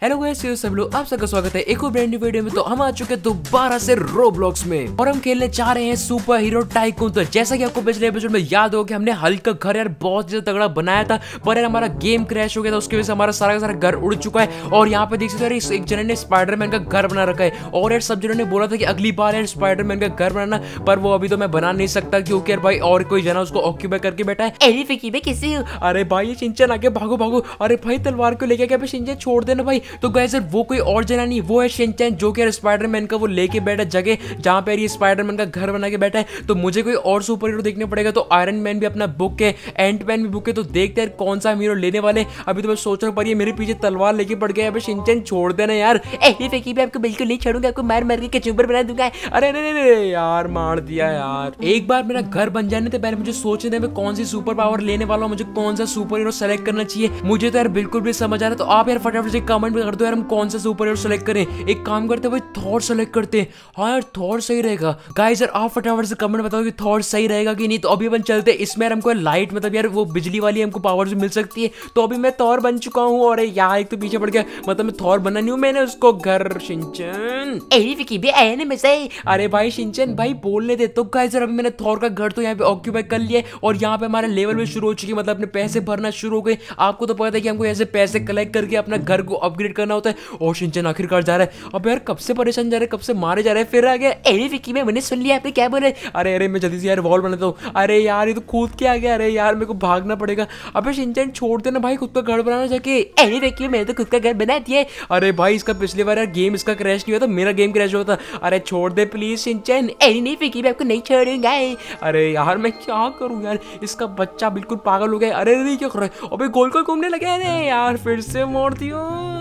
Hello guys, सब लोग आप सबका स्वागत है एक और ब्रांड न्यू वीडियो में। तो हम आ चुके हैं दोबारा से रोब्लॉक्स में और हम खेलने जा रहे हैं सुपर हीरो टाइकून। तो जैसा कि आपको पिछले एपिसोड में याद हो कि हमने हल्क का घर यार बहुत ज्यादा तगड़ा बनाया था, पर यार हमारा गेम क्रैश हो गया था, उसकी वजह से हमारा सारा का सारा घर उड़ चुका है। और यहाँ पे देख सकते हो एक जने ने स्पाइडरमैन का घर बना रखा है और यार सब जनों ने बोला था कि अगली बार यार स्पाइडरमैन का घर बनाना, पर वो अभी तो मैं बना नहीं सकता क्योंकि यार भाई और कोई जना उसको ऑक्यूपाई करके बैठा है। कैसे हो? अरे भाई ये शिनचैन आगे भागो भागो। अरे भाई तलवार को लेके क्या शिनचैन छोड़ देना भाई। तो गाइस वो कोई और जना नहीं, वो है शिनचैन जो कि स्पाइडरमैन का वो लेके बैठा जगह जहां पे ये स्पाइडरमैन का घर बना के बैठा है। तो मुझे कोई और सुपर हीरो देखना पड़ेगा। तो आयरन मैन भी अपना बुक है, एंटमैन भी बुक है। तो देखते हैं कौन सा हीरो लेने वाले। अभी तो मैं सोच रहा हूँ पर ये मेरे पीछे तलवार लेके पड़ गया है। शिनचैन छोड़ देना यार। फेंकी भी आपको बिल्कुल नहीं छोड़ूंगा, आपको मार मार के कचूबर बना दूंगा। अरे अरे यार मार दिया यार। एक बार मेरा घर बन जाने से पहले मुझे सोचने थे मैं कौन सी सुपर पावर लेने वाला हूँ, मुझे कौन सा सुपर हीरो सेलेक्ट करना चाहिए। मुझे तो यार बिल्कुल भी समझ आ रहा है। तो आप यार फटाफट से कमेंट में कर दो यार हम कौन सा सुपर हीरो सेलेक्ट करें। एक काम करते हैं भाई थॉर सेलेक्ट करते हैं। हाँ यार थॉर सही रहेगा। गाइस यार आप फटाफट से कमेंट बताओ कि थॉर सही रहेगा कि नहीं। तो अभी अपन चलते हैं। इसमें यार हमको लाइट मतलब यार वो बिजली वाली हमको पावर मिल सकती है। तो अभी मैं थॉर बन चुका हूँ और यार एक तो पीछे पड़ गया, मतलब मैं थॉर बना नहीं हूँ, मैंने उसको घर शिनचैन। अरे भाई शिनचैन भाई बोलने दे। तो गाइस यार अभी मैंने थॉर का घर तो यहाँ पे ऑक्यूपाई कर लिया है और यहाँ पे हमारे लेवल भी शुरू हो चुकी है, मतलब अपने पैसे भरना शुरू हो गए। आपको तो पता है कि हमको ऐसे पैसे कलेक्ट करके अपना घर को अपग्रेड करना होता है। और शिनचैन आखिरकार जा रहा है। अब यार कब से परेशान जा रहे, कब से मारे जा रहे हैं, फिर आ गया। विकी में मैंने सुन लिया आपने क्या बोले। अरे मैं जल्दी से यार वॉल बनाता हूँ। अरे यार ये तो कूद के आ गया। अरे यार मेरे को भागना पड़ेगा। अबे शिनचैन छोड़ देना भाई, खुद का घर बनाना जाके। विकी मैंने तो खुद का घर बना दिया। अरे भाई इसका पिछली बार यार गेम इसका क्रैश नहीं हुआ था, मेरा गेम क्रैश हुआ था। अरे छोड़ दे प्लीज शिनचैन। नहीं विकी मैं आपको नहीं छोड़ूंगा। अरे यार मैं क्या करूँ यार, इसका बच्चा बिल्कुल पागल हो गया। अरे क्या कर रहा है, अबे गोल गोल घूमने लगे। अरे यार फिर से मोड़ दियो।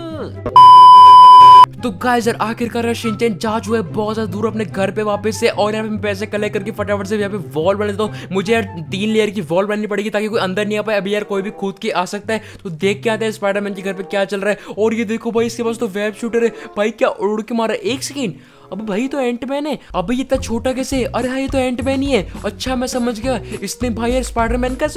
तो गाइस यार आखिरकार शिनचैन जा चुका है बहुत ज्यादा दूर अपने घर पे वापस से। और यहाँ पे पैसे कलेक्ट करके फटाफट से यहाँ पे वॉल बना देता हूँ। मुझे यार 3 लेयर की वॉल बनानी पड़ेगी ताकि कोई अंदर नहीं आ पाए। अभी यार कोई भी कूद के आ सकता है। तो देख के आते हैं स्पाइडरमैन के घर पे क्या चल रहा है। और ये देखो भाई इसके पास तो वेब शूटर है भाई, क्या उड़ के मारा। एक सेकेंड, अब भाई तो एंटमैन है। अब ये इतना छोटा कैसे? अरे हाँ ये तो एंटमैन ही है। अच्छा मैं समझ गया, इसने भाई यार स्पाइडरमैन का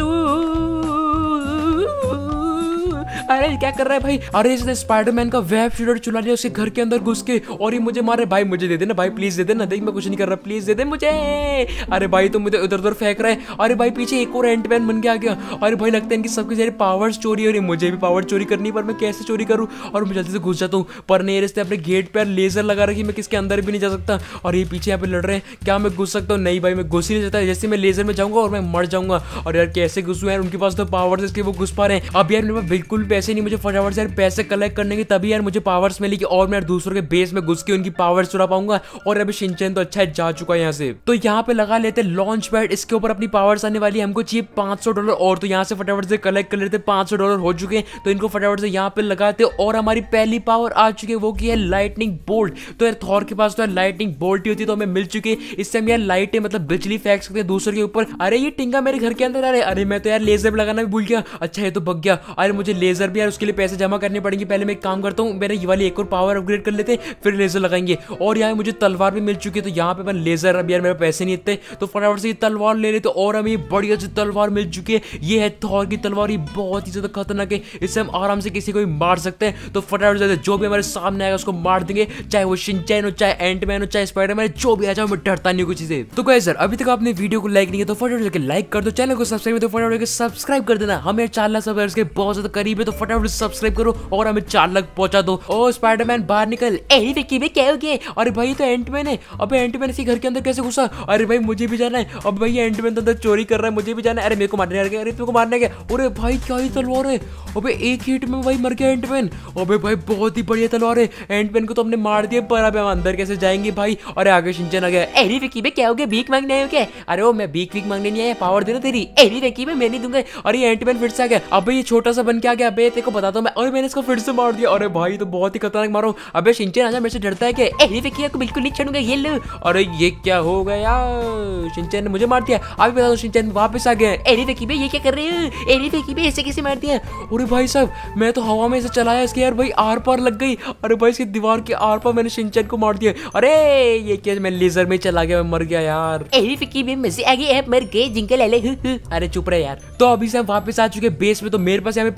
अरे क्या कर रहा है भाई। अरे इसने स्पाइडरमैन का वेब शूटर चुरा लिया उसके घर के अंदर घुस के और ये मुझे मारे। भाई मुझे दे देना भाई, प्लीज दे देना। देख मैं कुछ नहीं कर रहा, प्लीज दे दे मुझे। अरे भाई तो मुझे इधर उधर फेंक रहा है। अरे भाई पीछे एक और एंटमैन बन के आ गया। अरे भाई लगता है इनकी सबकी सारी पावर्स चोरी हो रही है। मुझे भी पावर चोरी करनी, पर मैं कैसे चोरी करूँ। और मैं जल्दी से घुस जाता हूँ, पर नहीं रिश्ते अपने गेट पर लेजर लगा रखी, मैं किसके अंदर भी नहीं जा सकता। और ये पीछे यहाँ पे लड़ रहे हैं, क्या मैं घुस सकता हूँ? नहीं भाई मैं घुस ही नहीं सकता। जैसे मैं लेजर में जाऊंगा और मैं मर जाऊंगा। और यार कैसे घुसूं यार, उनके पास तो पावर्स इसके वो घुस पा रहे हैं। अब यार मेरे पास बिल्कुल पैसे नहीं, मुझे फटाफट यार पैसे कलेक्ट करने की तभी यार मुझे पावर्स मिलेगी और मैं दूसरों के बेस में घुस के उनकी पावर्स चुरा पाऊंगा। और अभी शिनचैन तो अच्छा है जा चुका है यहाँ से। तो यहाँ पे लगा लेते लॉन्च पैड, इसके ऊपर अपनी पावर्स आने वाली है। हमको चाहिए $500 और। तो यहाँ से फटाफट से कलेक्ट कर लेते। $500 हो चुके हैं तो इनको फटाफट से यहाँ पे लगाते। और हमारी पहली पावर आ चुकी है, वो की है लाइटनिंग बोल्ट। तो यार थॉर के पास तो यार लाइटनिंग बोल्ट ही होती है, तो हमें मिल चुकी है। इससे हम यार लाइट मतलब बिजली फेंक सकते हैं दूसरे के ऊपर। अरे ये टिंगा मेरे घर के अंदर आ रहे। अरे मैं तो यार लेजर लगाना भी भूल गया। अच्छा ये तो बग गया। अरे मुझे लेजर भी यार उसके लिए पैसे जमा करने पड़ेंगे। पहले मैं एक काम करता हूँ, मेरे ये वाली एक और पावर अपग्रेड कर लेते हैं, फिर लेजर लगाएंगे। और यहाँ मुझे तलवार भी मिल चुकी है। तो यहाँ पे मैं लेजर, अब यार मेरे पैसे नहीं इतने, तो फटाफट से ये तलवार ले लेते। और हमें बढ़िया सी तलवार मिल चुकी है। ये है थॉर की तलवार, ये बहुत ही ज्यादा खतरनाक है। इससे हम आराम से किसी को भी मार सकते हैं। तो फटाफट से जो भी हमारे सामने आएगा उसको मार देंगे, चाहे वो शिनचैन हो, चाहे एंटमैन हो, चाहे स्पाइडरमैन, जो भी आ जाए मैं डरता नहीं कुछ चीजें। तो गाइस सर अभी तक आपने वीडियो को लाइक नहीं किया तो फटाफट से लाइक कर दो, चैनल को सब्सक्राइब तो फटाफट सब्सक्राइब कर देना। हमें 4 लाख सब्सक्राइबर्स के बहुत ज्यादा करीब है, तो फटाफट सब्सक्राइब करो और हमें 4 लाख पहुंचा दो। ओ स्पाइडरमैन बाहर निकल। विकी में क्या हो गया? अरे भाई तो एंटमैन है। अबे एंटमैन इसी घर के अंदर कैसे घुसा? अरे भाई मुझे भी जाना है। अब भाई एंटमैन तो अंदर चोरी कर रहा है, मुझे भी जाना है। अरे मेरे को मारने आ गया। अरे तुमको मारने गया। अरे भाई क्या ही तलवार है। अबे एक हिट में भाई मर गया एंटमैन। अबे भाई बहुत ही बढ़िया तलवार है। एंटमैन को तो हमने मार दिया, पर अब हम अंदर कैसे जाएंगे भाई। अरे आगे शिनचैन आ गया। विकी में क्या हो गया? भीख मांगने आए हो क्या? अरे वो मैं भीख मांगने नहीं आया, पावर देना तेरी। विकी में मैं नहीं दूंगा। अरे एंटमैन फिर से आ गया। अबे ये छोटा सा बन के आ गया। अबे तेरे को बताता हूं मैं। और मैंने इसको फिर से मार दिया। अरे भाई तो बहुत ही खतरनाक मारो। अबे शिनचैन आजा, मेरे से डरता है क्या? विकी को बिल्कुल नहीं छोड़ूंगा, ये लो। अरे ये क्या हो गया? शिनचैन ने मुझे मार दिया। अभी बता दो शिनचैन वापस आ गया। विकी में ये क्या कर रहे हो? विकी में ऐसे कैसे मार दिया? अरे भाई साहब मैं तो हवा में ऐसे चलाया इसके यार भाई आर पार लग गई। अरे भाई इसकी दीवार के आर पार मैंने शिनचैन को मार दिया। अरे ये क्या, मैं लेजर में चला गया, मैं मर गया यार। विकी में मजे आ गए, मर गए जिंकल। अरे चुप रहे यार। तो अभी से हम वापस आ चुके बेस में। तो मेरे पास यहाँ पे पैसे कलेक्ट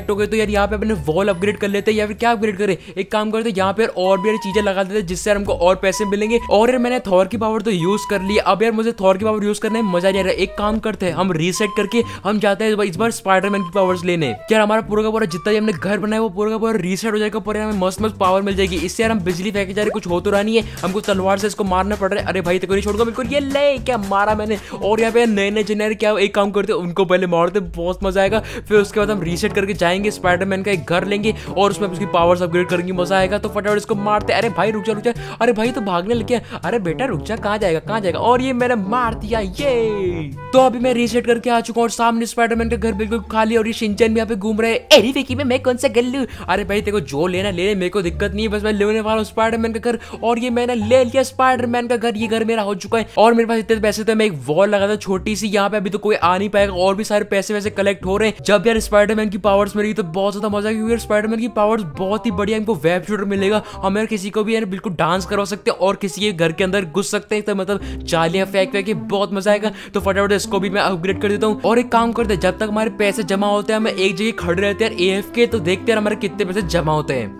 कलेक्ट हो गए तो यार यहाँ पे अपने वॉल अपग्रेड कर लेते हैं, या फिर क्या अपग्रेड करें, एक काम करते हैं यहाँ पे और भी चीजें लगा देते हैं जिससे हमको और पैसे मिलेंगे। और यार मैंने थॉर की पावर तो यूज कर ली, अब यार मुझे थॉर की पावर यूज करने में मजा नहीं आ रहा है। एक काम करते हैं हम रीसेट करके हम जाते हैं इस बार स्पाइडरमैन की पावर्स लेने। यार हमारा पूरा का पूरा जितना हमने घर बनाया वो पूरा का पूरा रीसेट हो जाएगा, पूरा हमें मस्त मस्त पावर मिल जाएगी। इससे यार हम बिजली फेंके जा रहे, कुछ हो तो रहा नहीं है, हमको तलवार से इसको मारना पड़ रहा है। अरे भाई तेरे को नहीं छोड़ूंगा बिल्कुल, ये ले क्या मारा मैंने। और यहाँ पे नए नए जनरे क्या एक काम करते उनको पहले मारते, बहुत मजा आएगा। फिर उसके बाद हम रीसेट करके जाएंगे, स्पाइडरमैन का एक घर लेंगे और उसमें उसकी पावर्स अपग्रेड करेंगे, मजा आएगा। तो फटाफट इसको मारते। अरे भाई रुक जा रुक जा, अरे भाई तो भागने लग गया। अरे बेटा रुक जा, कहाँ जाएगा कहाँ जाएगा। और ये मैंने मार दिया ये। तो अभी मैं रीसेट करके आ चुका हूँ और सामने स्पाइडरमैन का घर बिल्कुल खाली और ये शिनचैन भी यहाँ पे घूम रहे हैं। एरी विकी में मैं कौन सा गल्लू। अरे भाई तेरे को जो लेना ले, मेरे को दिक्कत नहीं है, बस मैं लेने वाला हूँ स्पाइडरमैन का घर। और ये मैंने ले लिया स्पाइडरमैन का घर, ये घर मेरा हो चुका है। और मेरे पास इतने पैसे तो मैं एक वॉल लगा था छोटी सी, यहाँ पे अभी तो कोई आ नहीं पाएगा। और भी सारे पैसे वैसे कलेक्ट हो रहे हैं। जब यार स्पाइडरमैन की पावर्स मिलेगी तो बहुत ज्यादा मजा आएगा, क्योंकि स्पाइडरमैन की पावर्स बहुत ही बढ़िया, इनको वेब शूटर मिलेगा। हम यार किसी को भी यार बिल्कुल डांस करवा सकते हैं और किसी के घर के अंदर घुस सकते हैं, तो मतलब जालियां फेंक फेंक के बहुत मजा आएगा। तो फटाफट इसको भी मैं अपग्रेड कर देता हूँ। और एक काम करते हैं, जब तक हमारे पैसे जमा होते हैं हम एक जगह खड़े रहते हैं AFK, तो देखते हैं हमारे कितने पैसे जमा होते हैं।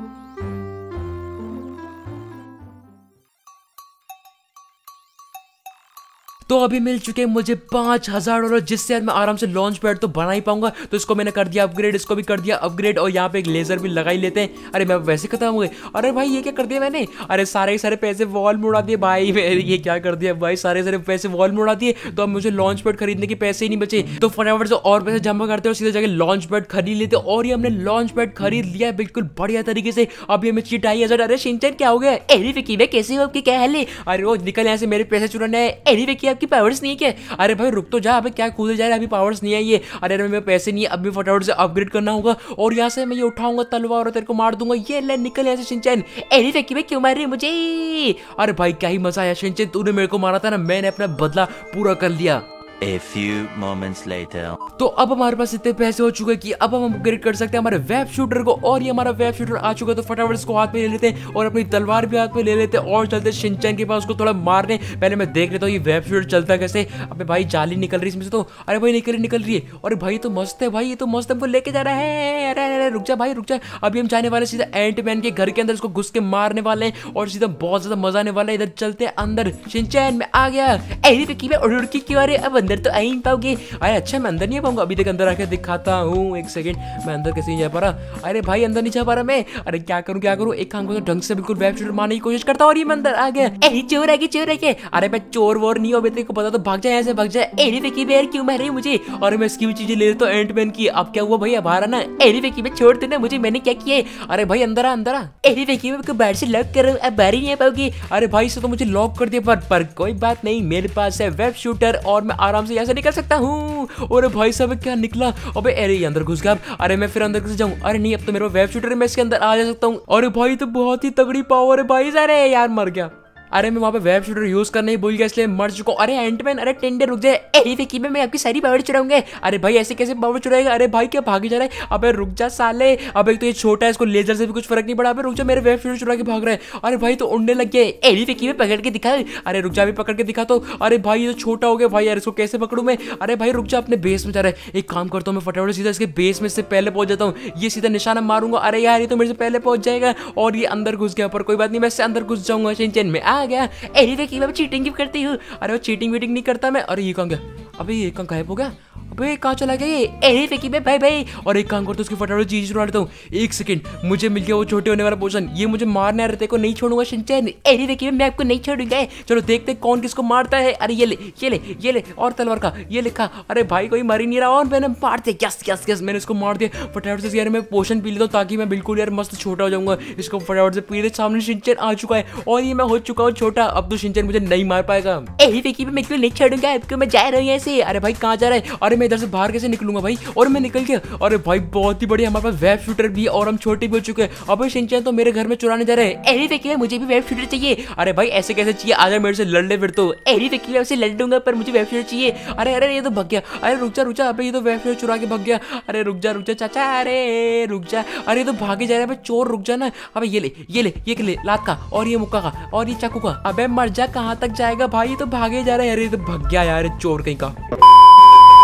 तो अभी मिल चुके हैं मुझे $5000, जिससे मैं आराम से लॉन्च पैड तो बना ही पाऊंगा। तो इसको मैंने कर दिया अपग्रेड, इसको भी कर दिया अपग्रेड, और यहाँ पे एक लेजर भी लगा ही लेते हैं। अरे मैं वैसे खत्म हो गए। अरे भाई ये क्या कर दिया मैंने, अरे सारे सारे पैसे वॉल में उड़ा दिए भाई। ये क्या कर दिया भाई, सारे सारे पैसे वॉल में उड़ा दिए। तो अब मुझे लॉन्च पैड खरीदने के पैसे ही नहीं बचे। तो फटाफट से और पैसे जमा करते और सीधे जाके लॉन्च पैड खरीद लेते। और ये हमने लॉन्च पैड खरीद लिया बिल्कुल बढ़िया तरीके से। अभी हमें चिट आई। अरे शिनचैन क्या हो गया, एरी विकी में कैसे हो, आपकी क्या हाल है। अरे वो निकल यहाँ से, मेरे पैसे चुराने हैं। एरी विकी की पावर्स नहीं है क्या। अरे भाई रुक तो जा, अबे क्या कूदे जा रहा है, अभी पावर्स नहीं है ये। अरे मेरे पैसे नहीं है, अभी फटाफट से अपग्रेड करना होगा। और यहाँ से मैं ये उठाऊंगा तलवार और तेरे को मार दूंगा। ये ले निकल यहाँ से शिनचैन। एरी विकी में क्यों मार रही है मुझे। अरे भाई क्या ही मजा आया शिनचैन, तूने मेरे को मारा था ना, मैंने अपना बदला पूरा कर लिया। A few moments later. तो अब हमारे पास इतने पैसे हो चुके हैं कि अब हम अपग्रेड कर सकते हैं हमारे वेब शूटर को। और ये हमारा वेब शूटर आ चुका है, तो फटाफट इसको हाथ में ले लेते हैं और अपनी तलवार भी हाथ में ले लेते हैं और चलते शिनचैन के पास, उसको थोड़ा मारने। पहले मैं देख लेता हूँ ये वेब शूटर चलता है कैसे। अबे भाई जाली निकल रही है इसमें से तो। अरे भाई निकल रही है। अरे भाई तो मस्त है भाई, ये तो मस्त हमको लेके जा रहा है। अरे रुक जा भाई रुक जा। अभी हम जाने वाले सीधा एंटमैन के घर के अंदर, इसको घुस के मारने वाले हैं और सीधा बहुत ज्यादा मजा आने वाला है। इधर चलते हैं अंदर। शिनचैन मैं आ गया। एरी विकी में उड़ के क्यों आ रहे, अब अंदर तो आ ही नहीं पाओगे। अरे अच्छा मैं अंदर नहीं पाऊंगा, अभी तक अंदर आके दिखाता हूँ, एक सेकंड। मैं अंदर कैसे नहीं जा पा रहा। अरे भाई अंदर नहीं जा पा रहा मैं। अरे क्या करूँ एक काम करूँ, ढंग से बिल्कुल वेब शूटर मारने की कोशिश करता हूँ। और ये मैं अंदर आ गया। चोर है क्या। अरे मैं चोर वोर नहीं हो, तेरे को पता तो भाग जाए यहाँ से, भाग जाए। एरी विकी में क्यों मार रही है मुझे। और मैं इसकी भी चीजें ले लेता हूँ एंटमैन की। अब क्या हुआ भाई, अब आ रहा ना। एरी विकी में छोड़ देना मुझे, मैंने क्या किया। अरे भाई अंदर आ। एरी विकी में बाहर से लॉक कर, अब बाहर ही नहीं आ पाओगे। अरे भाई इसे तो मुझे लॉक कर दिया, पर कोई बात नहीं, मेरे पास है वेब शूटर और मैं आराम से यहाँ से निकल सकता हूँ। अरे भाई साहब क्या निकला। अबे अरे अंदर घुस गया। अरे मैं फिर अंदर कैसे जाऊं। अरे नहीं अब तो मेरा वेब शूटर है, मैं इसके अंदर आ जा सकता हूँ। अरे भाई तो बहुत ही तगड़ी पावर है भाई। अरे यार मर गया। अरे मैं वहाँ पे वेब शूटर यूज करना ही भूल गया, इसलिए मर चुका हूँ। अरे एंटमैन, अरे टेंडर रुक जाए। एरी विकी में मैं आपकी सारी पावर चुराऊंगा। अरे भाई ऐसे कैसे पावर चुराएगा। अरे भाई क्या भागे जा रहा है। अबे रुक जा साले। अब एक तो ये छोटा है, इसको लेजर से भी कुछ फर्क नहीं पड़ा। अबे रुक जा, मेरे वेब शूटर चुरा के भाग रहा है। अरे भाई तो उड़ने लग गया। एरी विकी में पकड़ के दिखा। अरे रुक जा, भी पकड़ के दिखा तो। अरे भाई ये तो छोटा हो गया भाई, यार इसको कैसे पकड़ू मैं। अरे भाई रुक जा, अपने बेस में जा रहा है। एक काम करता हूँ मैं फटाफट सीधा इसके बेस में से पहले पहुंच जाता हूँ। ये सीधा निशाना मारूंगा। अरे यार ये तो मेरे से पहले पहुंच जाएगा और ये अंदर घुस गया, पर कोई बात नहीं, मैं इससे अंदर घुस जाऊंगा। शिनचैन में आ गया। एरी विकी में चीटिंग भी करती हूँ। अरे वो चीटिंग वीटिंग नहीं करता मैं। अरे ये कहाँ गया। अबे ये कहाँ गायब हो गया। अबे कहाँ चला गया ये। एरी विकी में भाई। और एक काम करता हूँ, उसकी फटाफट चीज चुरा लेता हूँ। एक सेकंड, मुझे मिल गया वो छोटे होने वाला पोशन। ये मुझे मारने आ रहे थे, को नहीं छोड़ूंगा शिनचैन। एरी विकी में मैं आपको नहीं छोड़ूंगा। चलो देखते कौन किसको मारता है। अरे ये ले और तलवार का ये लिखा। अरे भाई कोई मर ही नहीं रहा और मैंने मार दिया। यस मैंने इसको मार दिया। फटाफट से यार मैं पोशन पी लेता हूँ ताकि मैं बिल्कुल यार मस्त छोटा हो जाऊंगा। इसको फटाफट से पी ले। सामने शिनचैन आ चुका है और ये मैं हो चुका हूँ छोटा। अब तो शिनचैन मुझे नहीं मार पाएगा। एरी विकी में मैं नहीं छोड़ूंगा आपको, मैं जा रहा हूँ ऐसे। अरे भाई कहाँ जा रहा है। अरे मैं इधर से बाहर कैसे निकलूंगा भाई। और मैं निकल गया। अरे भाई बहुत ही बढ़िया, हमारे पास वेब शूटर भी है और हम छोटे भी हो चुके हैं। अब शिनचैन तो मेरे घर में चुराने जा रहे हैं। एरी विकी में मुझे भी वेब शूटर चाहिए। अरे भाई ऐसे कैसे चाहिए, आजा मेरे से लड़ ले फिर तो। एरी विकी में लड़ दूंगा पर मुझे वेब शूटर चाहिए। अरे ये तो भाग गया। अरे रुक जा। अबे ये तो वेब शूटर चुरा के भाग गया। अरे रुक जा चाचा। अरे रुक जा। अरे तो भागे जा रहा है चोर, रुक जा ना। अबे ये ले लात का और ये मुक्का का और ये चाकू का। अबे मर जा, कहाँ तक जाएगा भाई, ये तो भागे जा रहा है। अरे तो भाग गया यार चोर कहीं का।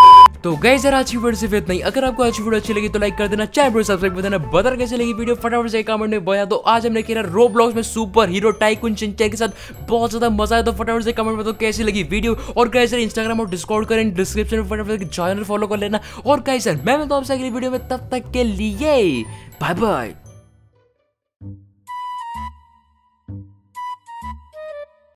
तो गाइस यार आज की वीडियो सिर्फ इतना ही। अगर आपको आज की वीडियो अच्छी लगी तो लाइक कर देना, चैनल पर सब्सक्राइब कर देना, बता कैसे लगी वीडियो फटाफट से कमेंट में बताया। तो आज हमने खेला रोब्लॉक्स में सुपर हीरो टाइकून शिनचैन के साथ, बहुत ज्यादा मजा आया। तो फटाफट से कमेंट में तो कैसी लगी वीडियो। और गाइस यार इंस्टाग्राम और डिस्कॉर्ड करें डिस्क्रिप्शन में, फटाफट चैनल फॉलो कर लेना। और गाइस यार मैं मिलता हूं आपसे अगली वीडियो में, तब तक के लिए बाय बाय।